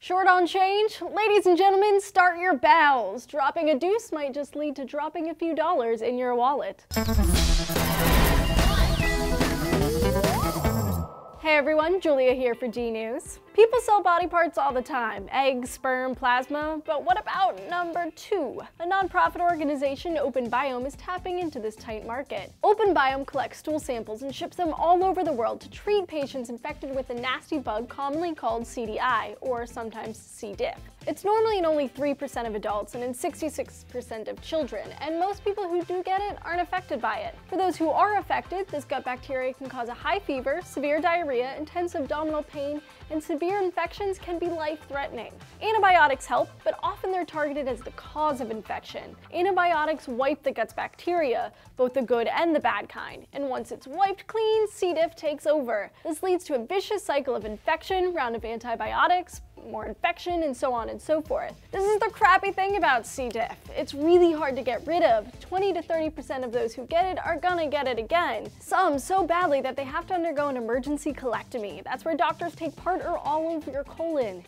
Short on change? Ladies and gentlemen, start your bowels. Dropping a deuce might just lead to dropping a few dollars in your wallet. Hey everyone, Julia here for DNews. People sell body parts all the time, eggs, sperm, plasma, but what about number 2? A nonprofit organization, OpenBiome, is tapping into this tight market. OpenBiome collects stool samples and ships them all over the world to treat patients infected with a nasty bug commonly called CDI, or sometimes C. diff. It's normally in only 3% of adults and in 66% of children, and most people who do get it aren't affected by it. For those who are affected, this gut bacteria can cause a high fever, severe diarrhea, intense abdominal pain, and severe infections can be life-threatening. Antibiotics help, but often they're targeted as the cause of infection. Antibiotics wipe the gut's bacteria, both the good and the bad kind, and once it's wiped clean, C. diff takes over. This leads to a vicious cycle of infection, round of antibiotics, more infection, and so on and so forth. This is the crappy thing about C. diff. It's really hard to get rid of. 20 to 30% of those who get it are gonna get it again. Some so badly that they have to undergo an emergency colectomy. That's where doctors take part or all over your colon.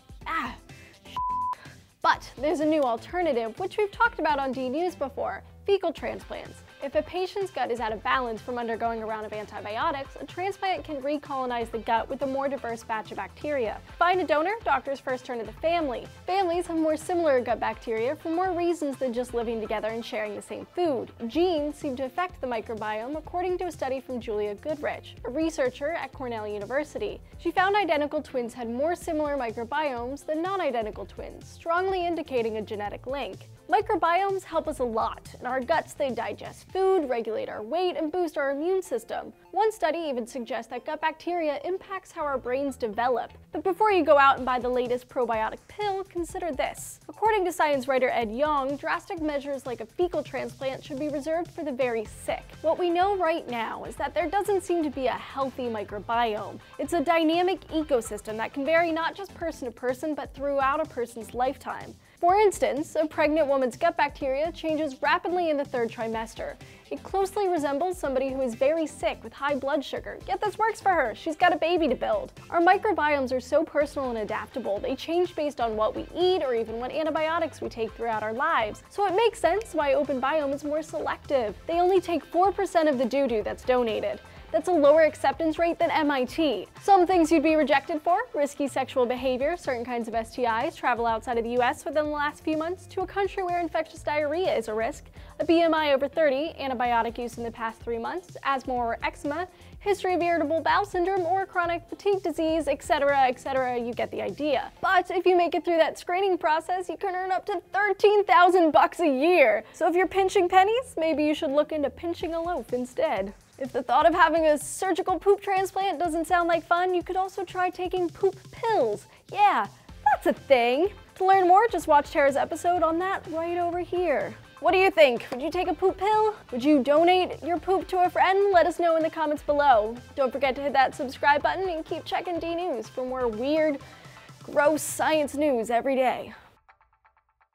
But there's a new alternative, which we've talked about on DNews before: fecal transplants. If a patient's gut is out of balance from undergoing a round of antibiotics, a transplant can recolonize the gut with a more diverse batch of bacteria. To find a donor, doctors first turn to the family. Families have more similar gut bacteria for more reasons than just living together and sharing the same food. Genes seem to affect the microbiome, according to a study from Julia Goodrich, a researcher at Cornell University. She found identical twins had more similar microbiomes than non-identical twins, strongly indicating a genetic link. Microbiomes help us a lot. In our guts, they digest food, regulate our weight, and boost our immune system. One study even suggests that gut bacteria impacts how our brains develop. But before you go out and buy the latest probiotic pill, consider this. According to science writer Ed Yong, drastic measures like a fecal transplant should be reserved for the very sick. What we know right now is that there doesn't seem to be a healthy microbiome. It's a dynamic ecosystem that can vary not just person to person, but throughout a person's lifetime. For instance, a pregnant woman's gut bacteria changes rapidly in the 3rd trimester. It closely resembles somebody who is very sick with high blood sugar, yet this works for her. She's got a baby to build. Our microbiomes are so personal and adaptable. They change based on what we eat or even what antibiotics we take throughout our lives. So it makes sense why OpenBiome is more selective. They only take 4% of the doo-doo that's donated. That's a lower acceptance rate than MIT. Some things you'd be rejected for: risky sexual behavior, certain kinds of STIs, travel outside of the US within the last few months to a country where infectious diarrhea is a risk, a BMI over 30, antibiotic use in the past 3 months, asthma or eczema, history of irritable bowel syndrome or chronic fatigue disease, etc., etc. You get the idea. But if you make it through that screening process, you can earn up to $13,000 a year. So if you're pinching pennies, maybe you should look into pinching a loaf instead. If the thought of having a surgical poop transplant doesn't sound like fun, you could also try taking poop pills. Yeah, that's a thing. To learn more, just watch Tara's episode on that right over here. What do you think? Would you take a poop pill? Would you donate your poop to a friend? Let us know in the comments below. Don't forget to hit that subscribe button and keep checking DNews for more weird, gross science news every day.